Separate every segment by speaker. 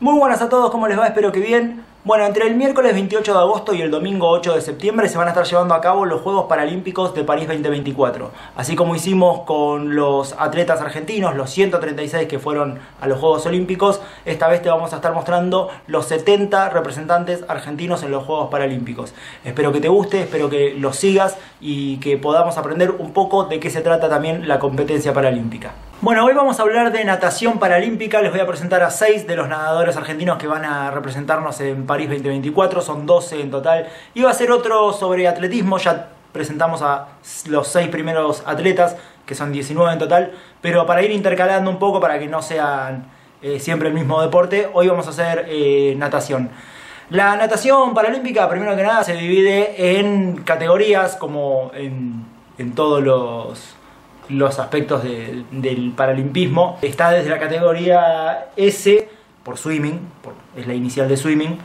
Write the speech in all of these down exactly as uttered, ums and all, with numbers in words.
Speaker 1: Muy buenas a todos, ¿cómo les va? Espero que bien. Bueno, entre el miércoles veintiocho de agosto y el domingo ocho de septiembre se van a estar llevando a cabo los Juegos Paralímpicos de París veinte veinticuatro. Así como hicimos con los atletas argentinos, los ciento treinta y seis que fueron a los Juegos Olímpicos, esta vez te vamos a estar mostrando los setenta representantes argentinos en los Juegos Paralímpicos. Espero que te guste, espero que los sigas y que podamos aprender un poco de qué se trata también la competencia paralímpica. Bueno, hoy vamos a hablar de natación paralímpica. Les voy a presentar a seis de los nadadores argentinos que van a representarnos en París veinte veinticuatro. Son doce en total. Y va a ser otro sobre atletismo. Ya presentamos a los seis primeros atletas, que son diecinueve en total. Pero para ir intercalando un poco, para que no sean eh, siempre el mismo deporte, hoy vamos a hacer eh, natación. La natación paralímpica, primero que nada, se divide en categorías, como en, en todos los... los aspectos de, del paralimpismo. Está desde la categoría S, por swimming, por, es la inicial de swimming,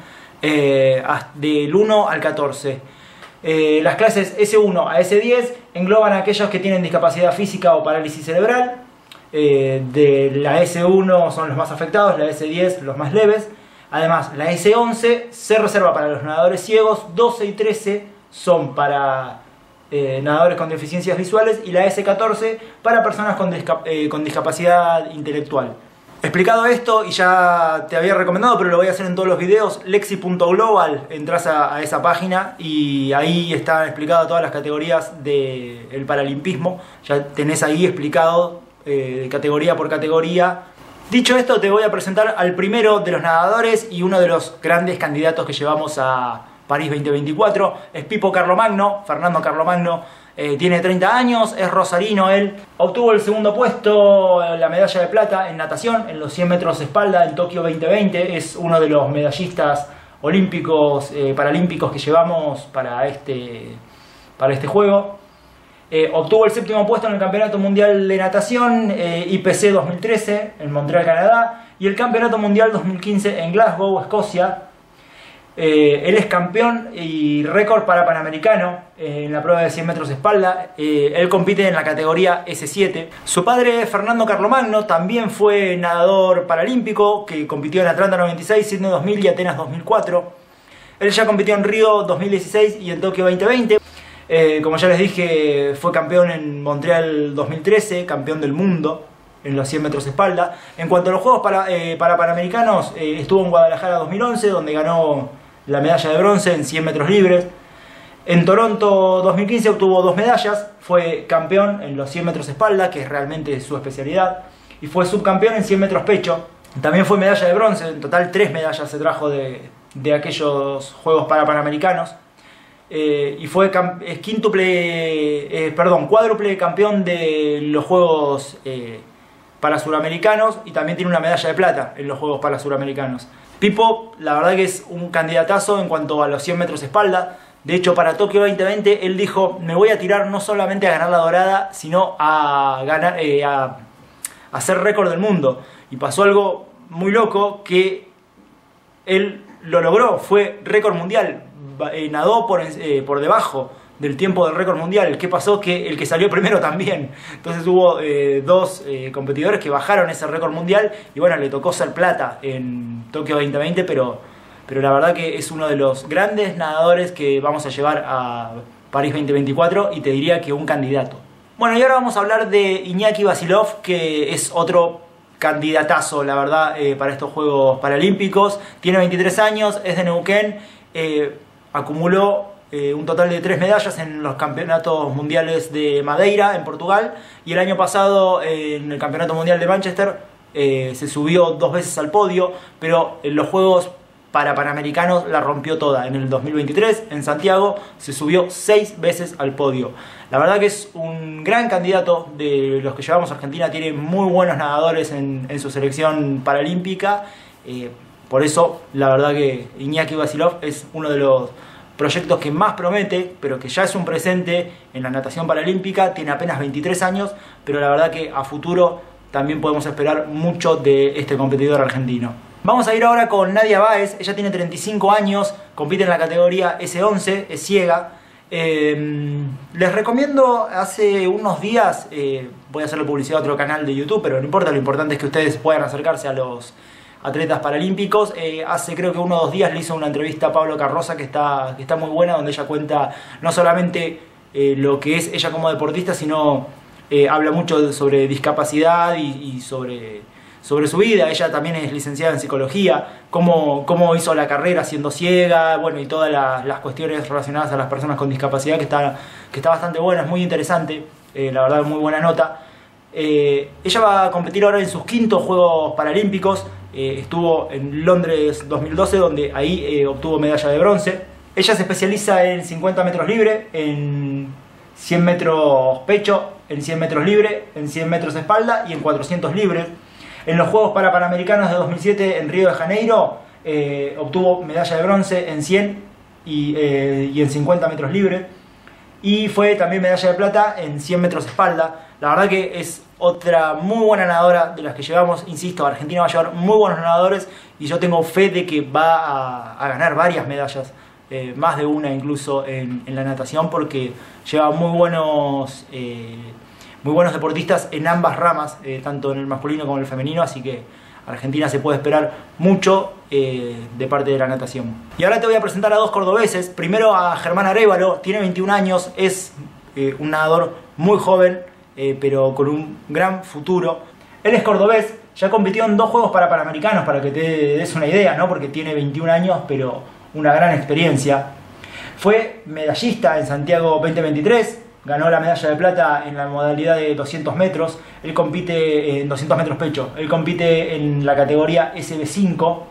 Speaker 1: eh, del uno al catorce. Eh, las clases S uno a S diez engloban a aquellos que tienen discapacidad física o parálisis cerebral. Eh, de la S uno son los más afectados, la S diez los más leves. Además, la S once se reserva para los nadadores ciegos, doce y trece son para Eh, nadadores con deficiencias visuales, y la S catorce para personas con, discap eh, con discapacidad intelectual. Explicado esto, y ya te había recomendado, pero lo voy a hacer en todos los videos, lexi punto global, entras a, a esa página y ahí están explicadas todas las categorías del paralimpismo. Ya tenés ahí explicado eh, categoría por categoría. Dicho esto, te voy a presentar al primero de los nadadores y uno de los grandes candidatos que llevamos a París veinte veinticuatro, es Pippo Carlomagno, Fernando Carlomagno, eh, tiene treinta años, es rosarino él, obtuvo el segundo puesto, la medalla de plata en natación, en los cien metros espalda en Tokio veinte veinte, es uno de los medallistas olímpicos, eh, paralímpicos que llevamos para este, para este juego. Eh, obtuvo el séptimo puesto en el Campeonato Mundial de Natación eh, I P C dos mil trece en Montreal, Canadá, y el Campeonato Mundial dos mil quince en Glasgow, Escocia. Eh, él es campeón y récord para Panamericano eh, en la prueba de cien metros de espalda. Eh, él compite en la categoría S siete. Su padre, Fernando Carlomagno, también fue nadador paralímpico que compitió en Atlanta noventa y seis, Sydney dos mil y Atenas dos mil cuatro. Él ya compitió en Río dos mil dieciséis y en Tokio veinte veinte. Eh, como ya les dije, fue campeón en Montreal dos mil trece, campeón del mundo en los cien metros de espalda. En cuanto a los Juegos para, eh, para Panamericanos, eh, estuvo en Guadalajara dos mil once, donde ganó la medalla de bronce en cien metros libres. En Toronto dos mil quince obtuvo dos medallas, fue campeón en los cien metros espalda, que es realmente su especialidad, y fue subcampeón en cien metros pecho. También fue medalla de bronce, en total tres medallas se trajo de, de aquellos Juegos para Panamericanos. Eh, y fue es quíntuple, eh, perdón, cuádruple campeón de los Juegos eh, para Suramericanos, y también tiene una medalla de plata en los Juegos para Suramericanos. Pippo, la verdad que es un candidatazo en cuanto a los cien metros espalda. De hecho, para Tokio veinte veinte él dijo: me voy a tirar no solamente a ganar la dorada, sino a ganar, eh, a, a hacer récord del mundo. Y pasó algo muy loco, que él lo logró, fue récord mundial. Eh, nadó por, eh, por debajo del tiempo del récord mundial. ¿Qué pasó? Que el que salió primero también. Entonces hubo eh, dos eh, competidores que bajaron ese récord mundial, y bueno, le tocó ser plata en Tokio veinte veinte, pero, pero la verdad que es uno de los grandes nadadores que vamos a llevar a París veinte veinticuatro, y te diría que un candidato. Bueno, y ahora vamos a hablar de Iñaki Vasilov, que es otro candidatazo, la verdad, eh, para estos Juegos Paralímpicos. Tiene veintitrés años, es de Neuquén, eh, acumuló Eh, un total de tres medallas en los campeonatos mundiales de Madeira, en Portugal, y el año pasado eh, en el campeonato mundial de Manchester eh, se subió dos veces al podio, pero en los Juegos para Panamericanos la rompió toda. En el dos mil veintitrés, en Santiago, se subió seis veces al podio. La verdad que es un gran candidato de los que llevamos a Argentina, tiene muy buenos nadadores en, en su selección paralímpica, eh, por eso la verdad que Iñaki Vasilov es uno de los proyectos que más promete, pero que ya es un presente en la natación paralímpica. Tiene apenas veintitrés años, pero la verdad que a futuro también podemos esperar mucho de este competidor argentino. Vamos a ir ahora con Nadia Báez. Ella tiene treinta y cinco años, compite en la categoría S once, es ciega. Eh, les recomiendo, hace unos días, eh, voy a hacerle publicidad a otro canal de YouTube, pero no importa, lo importante es que ustedes puedan acercarse a los atletas paralímpicos. Eh, hace creo que uno o dos días le hizo una entrevista a Pablo Carroza que está, que está muy buena, donde ella cuenta no solamente eh, lo que es ella como deportista, sino eh, habla mucho sobre discapacidad y, y sobre, sobre su vida. Ella también es licenciada en psicología, cómo, cómo hizo la carrera siendo ciega, bueno, y todas las, las cuestiones relacionadas a las personas con discapacidad, que está, que está bastante buena, es muy interesante, eh, la verdad muy buena nota. Eh, ella va a competir ahora en sus quintos Juegos Paralímpicos. Eh, estuvo en Londres dos mil doce, donde ahí eh, obtuvo medalla de bronce. Ella se especializa en cincuenta metros libre, en cien metros pecho, en cien metros libre, en cien metros espalda y en cuatrocientos libres. En los Juegos Parapanamericanos de dos mil siete en Río de Janeiro eh, obtuvo medalla de bronce en cien y, eh, y en cincuenta metros libre. Y fue también medalla de plata en cien metros espalda. La verdad que es otra muy buena nadadora de las que llevamos. Insisto, Argentina va a llevar muy buenos nadadores y yo tengo fe de que va a, a ganar varias medallas, eh, más de una incluso en, en la natación, porque lleva muy buenos, eh, muy buenos deportistas en ambas ramas, eh, tanto en el masculino como en el femenino, así que Argentina se puede esperar mucho eh, de parte de la natación. Y ahora te voy a presentar a dos cordobeses. Primero a Germán Arévalo, tiene veintiún años, es eh, un nadador muy joven, eh, pero con un gran futuro. Él es cordobés, ya compitió en dos Juegos Parapanamericanos, para que te des una idea, ¿no? Porque tiene veintiún años, pero una gran experiencia. Fue medallista en Santiago veinte veintitrés, ganó la medalla de plata en la modalidad de doscientos metros. Él compite en doscientos metros pecho, él compite en la categoría S B cinco.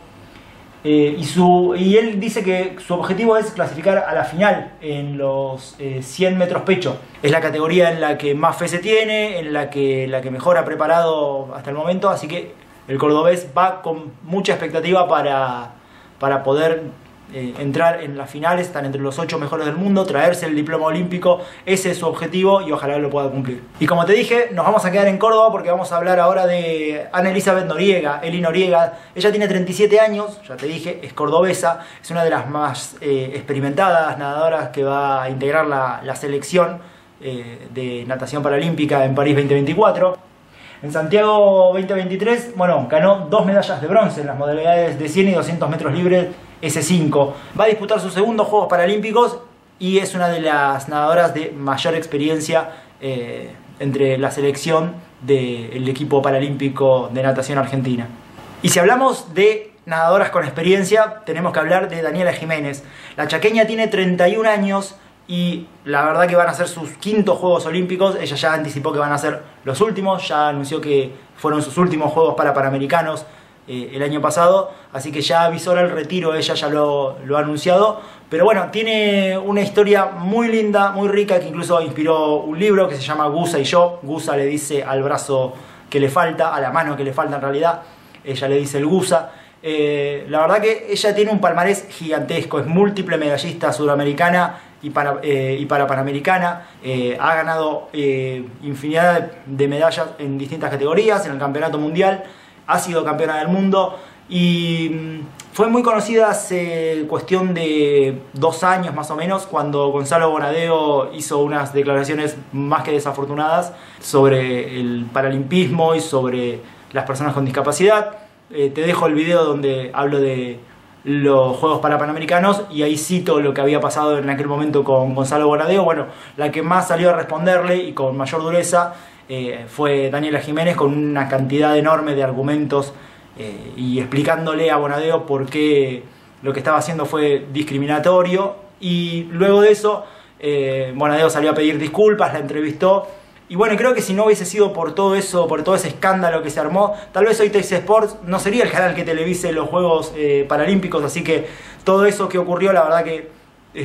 Speaker 1: Eh, y, su, y él dice que su objetivo es clasificar a la final en los eh, cien metros pecho. Es la categoría en la que más fe se tiene, en la que, la que mejor ha preparado hasta el momento, así que el cordobés va con mucha expectativa para, para poder eh, entrar en las finales, estar entre los ocho mejores del mundo, traerse el diploma olímpico. Ese es su objetivo y ojalá lo pueda cumplir. Y como te dije, nos vamos a quedar en Córdoba porque vamos a hablar ahora de Ana Elizabeth Noriega, Eli Noriega. Ella tiene treinta y siete años, ya te dije, es cordobesa, es una de las más eh, experimentadas nadadoras que va a integrar la, la selección eh, de natación paralímpica en París veinte veinticuatro. En Santiago veinte veintitrés, bueno, ganó dos medallas de bronce en las modalidades de cien y doscientos metros libres S cinco. Va a disputar sus segundos Juegos Paralímpicos y es una de las nadadoras de mayor experiencia eh, entre la selección del equipo paralímpico de natación argentina. Y si hablamos de nadadoras con experiencia, tenemos que hablar de Daniela Jiménez. La chaqueña tiene treinta y un años y la verdad que van a ser sus quintos Juegos Olímpicos. Ella ya anticipó que van a ser los últimos, ya anunció que fueron sus últimos Juegos Parapanamericanos eh, el año pasado, así que ya avisora el retiro, ella ya lo, lo ha anunciado. Pero bueno, tiene una historia muy linda, muy rica, que incluso inspiró un libro que se llama Gusa y yo. Gusa le dice al brazo que le falta, a la mano que le falta en realidad, ella le dice el Gusa. Eh, la verdad que ella tiene un palmarés gigantesco, es múltiple medallista sudamericana y para, eh, y para panamericana. Eh, ha ganado eh, infinidad de medallas en distintas categorías, en el campeonato mundial, ha sido campeona del mundo y mmm, fue muy conocida hace cuestión de dos años más o menos, cuando Gonzalo Bonadeo hizo unas declaraciones más que desafortunadas sobre el paralimpismo y sobre las personas con discapacidad. Eh, te dejo el video donde hablo de los Juegos Parapanamericanos y ahí cito lo que había pasado en aquel momento con Gonzalo Bonadeo. Bueno, la que más salió a responderle y con mayor dureza eh, fue Daniela Jiménez, con una cantidad enorme de argumentos eh, y explicándole a Bonadeo por qué lo que estaba haciendo fue discriminatorio. Y luego de eso eh, Bonadeo salió a pedir disculpas, la entrevistó. Y bueno, creo que si no hubiese sido por todo eso, por todo ese escándalo que se armó, tal vez hoy Teis Sports no sería el canal que televise los Juegos eh, Paralímpicos. Así que todo eso que ocurrió, la verdad que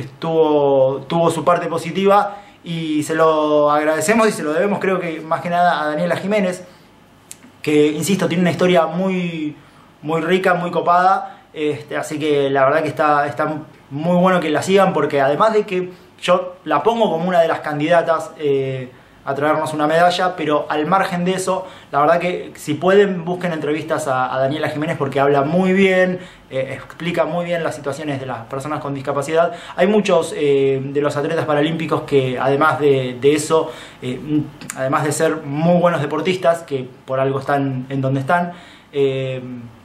Speaker 1: estuvo, tuvo su parte positiva y se lo agradecemos y se lo debemos, creo que más que nada a Daniela Jiménez, que, insisto, tiene una historia muy, muy rica, muy copada. Este, así que la verdad que está, está muy bueno que la sigan, porque además de que yo la pongo como una de las candidatas eh, a traernos una medalla, pero al margen de eso, la verdad que si pueden busquen entrevistas a, a Daniela Jiménez, porque habla muy bien, eh, explica muy bien las situaciones de las personas con discapacidad. Hay muchos eh, de los atletas paralímpicos que además de, de eso, eh, además de ser muy buenos deportistas, que por algo están en donde están, eh,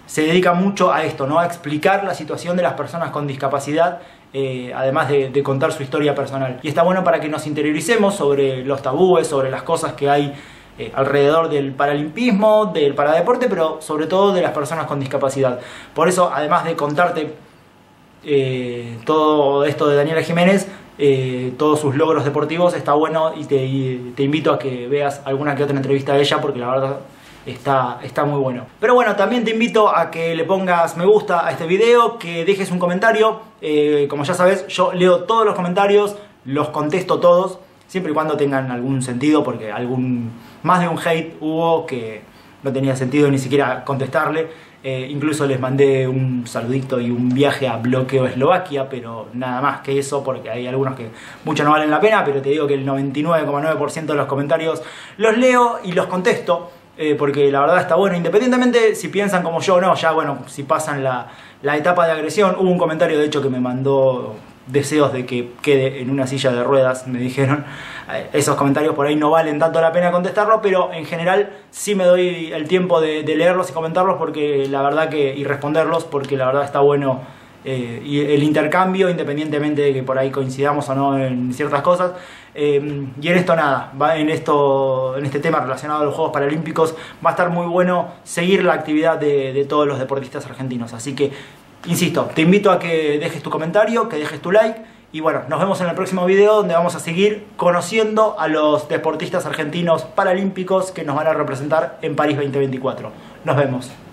Speaker 1: se dedica mucho a esto, ¿no? A explicar la situación de las personas con discapacidad, eh, además de, de contar su historia personal. Y está bueno para que nos interioricemos sobre los tabúes, sobre las cosas que hay eh, alrededor del paralimpismo, del paradeporte, pero sobre todo de las personas con discapacidad. Por eso, además de contarte eh, todo esto de Daniela Jiménez, eh, todos sus logros deportivos, está bueno y te, y te invito a que veas alguna que otra entrevista de ella, porque la verdad Está, está muy bueno. Pero bueno, también te invito a que le pongas me gusta a este video, que dejes un comentario. Eh, como ya sabes, yo leo todos los comentarios, los contesto todos, siempre y cuando tengan algún sentido, porque algún más de un hate hubo que no tenía sentido ni siquiera contestarle. Eh, incluso les mandé un saludito y un viaje a Bloqueo Eslovaquia, pero nada más que eso, porque hay algunos que mucho no valen la pena, pero te digo que el noventa y nueve coma nueve por ciento de los comentarios los leo y los contesto. Eh, porque la verdad está bueno, independientemente si piensan como yo o no, ya bueno, si pasan la, la etapa de agresión. Hubo un comentario de hecho que me mandó deseos de que quede en una silla de ruedas, me dijeron. Eh, esos comentarios por ahí no valen tanto la pena contestarlos, pero en general sí me doy el tiempo de, de leerlos y comentarlos, porque la verdad que, y responderlos, porque la verdad está bueno. Eh, y el intercambio, independientemente de que por ahí coincidamos o no en ciertas cosas. Eh, y en esto nada, va en, esto, en este tema relacionado a los Juegos Paralímpicos va a estar muy bueno seguir la actividad de, de todos los deportistas argentinos. Así que, insisto, te invito a que dejes tu comentario, que dejes tu like. Y bueno, nos vemos en el próximo video, donde vamos a seguir conociendo a los deportistas argentinos paralímpicos que nos van a representar en París veinte veinticuatro. Nos vemos.